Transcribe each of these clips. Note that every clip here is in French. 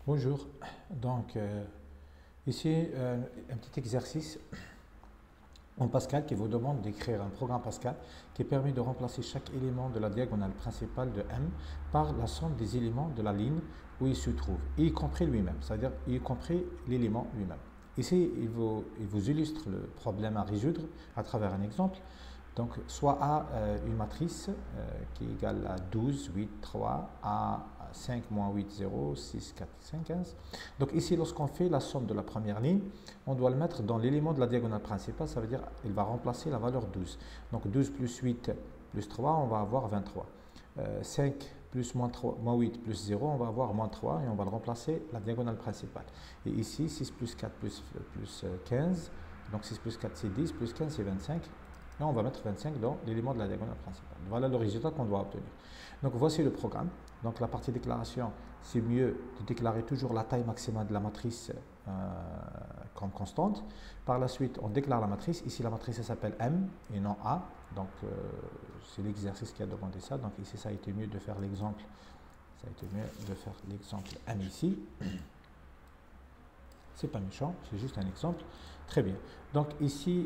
Bonjour, donc ici un petit exercice en Pascal qui vous demande d'écrire un programme Pascal qui permet de remplacer chaque élément de la diagonale principale de M par la somme des éléments de la ligne où il se trouve, y compris lui-même, c'est-à-dire y compris l'élément lui-même. Ici, il vous illustre le problème à résoudre à travers un exemple. Donc, soit A, une matrice qui est égale à 12, 8, 3, A 5, moins 8, 0, 6, 4, 5, 15. Donc ici, lorsqu'on fait la somme de la première ligne, on doit le mettre dans l'élément de la diagonale principale, ça veut dire qu'il va remplacer la valeur 12. Donc 12 plus 8 plus 3, on va avoir 23. 5 plus moins 8 plus 0, on va avoir moins 3 et on va le remplacer la diagonale principale. Et ici, 6 plus 4 plus 15, donc 6 plus 4 c'est 10, plus 15 c'est 25. Et on va mettre 25 dans l'élément de la diagonale principale. Voilà le résultat qu'on doit obtenir. Donc voici le programme. Donc la partie déclaration, c'est mieux de déclarer toujours la taille maximale de la matrice comme constante. Par la suite, on déclare la matrice. Ici, la matrice s'appelle M et non A. Donc c'est l'exercice qui a demandé ça. Donc ici, ça a été mieux de faire l'exemple. Ça a été mieux de faire l'exemple M ici. C'est pas méchant, c'est juste un exemple. Très bien. Donc ici,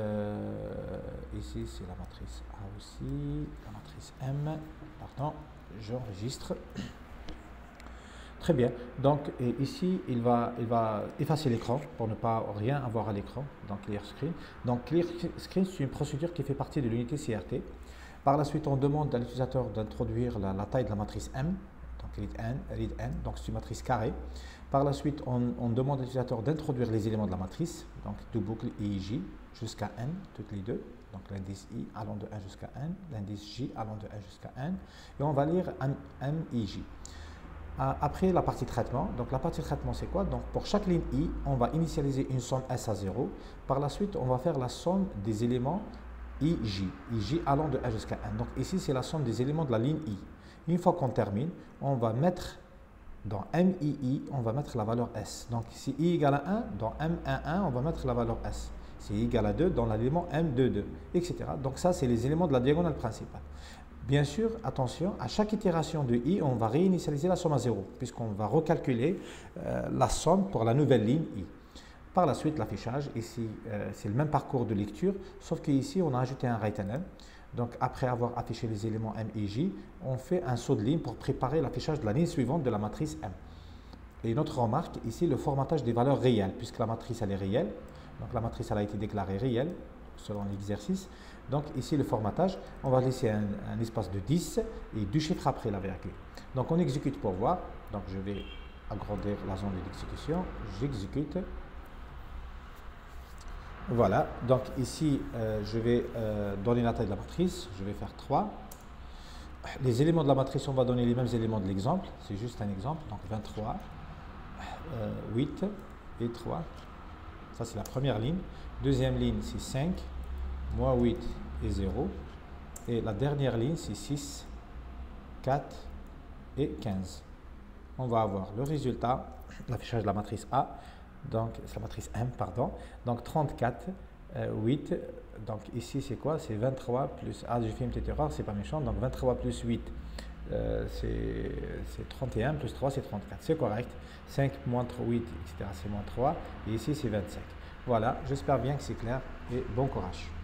ici c'est la matrice A aussi, la matrice M. Pardon, j'enregistre. Très bien. Donc ici, il va effacer l'écran pour ne pas rien avoir à l'écran. Donc Clear Screen. Donc Clear Screen, c'est une procédure qui fait partie de l'unité CRT. Par la suite, on demande à l'utilisateur d'introduire la taille de la matrice M. Donc read N, donc c'est une matrice carrée. Par la suite, on demande à l'utilisateur d'introduire les éléments de la matrice, donc do boucle I, J jusqu'à N, toutes les deux. Donc l'indice I allant de 1 jusqu'à N, l'indice J allant de 1 jusqu'à N. Et on va lire M, I, J. Après la partie traitement, donc la partie traitement c'est quoi? Donc pour chaque ligne I, on va initialiser une somme S à 0. Par la suite, on va faire la somme des éléments I, J allant de 1 jusqu'à N. Donc ici, c'est la somme des éléments de la ligne I. Une fois qu'on termine, on va mettre dans MII, on va mettre la valeur S. Donc si I égale à 1, dans M11, on va mettre la valeur S. Si I égale à 2, dans l'élément M22, etc. Donc ça, c'est les éléments de la diagonale principale. Bien sûr, attention, à chaque itération de I, on va réinitialiser la somme à 0, puisqu'on va recalculer la somme pour la nouvelle ligne I. Par la suite, l'affichage, ici, c'est le même parcours de lecture, sauf qu'ici, on a ajouté un write-name. Donc, après avoir affiché les éléments M et J, on fait un saut de ligne pour préparer l'affichage de la ligne suivante de la matrice M. Et notre remarque, ici, le formatage des valeurs réelles, puisque la matrice, elle est réelle. Donc, la matrice, elle a été déclarée réelle, selon l'exercice. Donc, ici, le formatage, on va laisser un espace de 10 et 2 chiffres après la virgule. Donc, on exécute pour voir. Donc, je vais agrandir la zone d'exécution. J'exécute. Voilà, donc ici, je vais donner la taille de la matrice, je vais faire 3. Les éléments de la matrice, on va donner les mêmes éléments de l'exemple, c'est juste un exemple, donc 23, 8 et 3. Ça, c'est la première ligne. Deuxième ligne, c'est 5, moins 8 et 0. Et la dernière ligne, c'est 6, 4 et 15. On va avoir le résultat, l'affichage de la matrice A. Donc, c'est la matrice M, pardon. Donc, 34, 8. Donc, ici, c'est quoi? C'est 23 plus... Ah, j'ai fait une petite erreur, c'est pas méchant. Donc, 23 plus 8, c'est 31. Plus 3, c'est 34. C'est correct. 5 moins 8, etc., c'est moins 3. Et ici, c'est 25. Voilà, j'espère bien que c'est clair et bon courage.